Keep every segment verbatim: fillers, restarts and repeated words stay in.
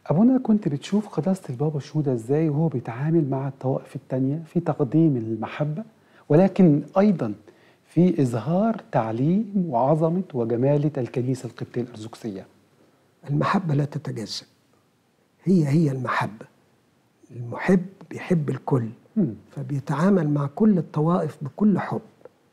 أبونا كنت بتشوف قداسة البابا شنودة إزاي وهو بيتعامل مع الطوائف التانية في تقديم المحبة، ولكن أيضا في إظهار تعليم وعظمة وجمالة الكنيسة القبطية الأرثوذكسية؟ المحبة لا تتجزأ، هي هي المحبة. المحب بيحب الكل، مم. فبيتعامل مع كل الطوائف بكل حب،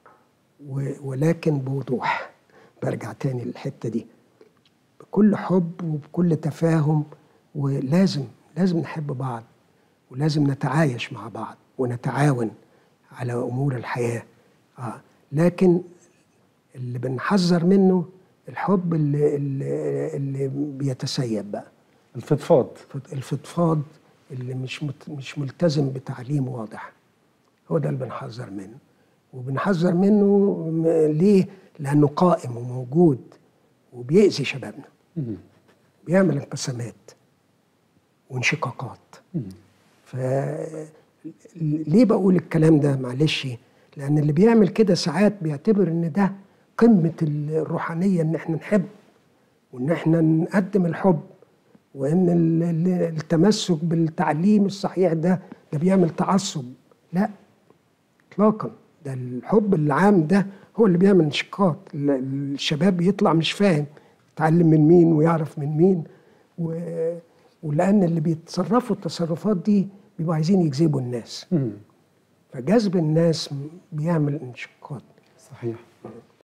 ولكن بوضوح. برجع تاني للحتة دي، بكل حب وبكل تفاهم، ولازم لازم نحب بعض، ولازم نتعايش مع بعض ونتعاون على أمور الحياة. آه. لكن اللي بنحذر منه الحب اللي, اللي, اللي بيتسيب بقى، الفضفاض الفضفاض اللي مش مش ملتزم بتعليم واضح. هو ده اللي بنحذر منه، وبنحذر منه ليه؟ لأنه قائم وموجود وبيأذي شبابنا، بيعمل انقسامات وانشقاقات. فليه بقول الكلام ده؟ معلش، لأن اللي بيعمل كده ساعات بيعتبر إن ده قمة الروحانية، إن احنا نحب وإن احنا نقدم الحب، وإن التمسك بالتعليم الصحيح ده ده بيعمل تعصب. لا إطلاقا، ده الحب العام ده هو اللي بيعمل انشقاق. الشباب يطلع مش فاهم يتعلم من مين ويعرف من مين، و... ولأن اللي بيتصرفوا التصرفات دي بيبقوا عايزين يجذبوا الناس، فجذب الناس بيعمل انشقاق. صحيح.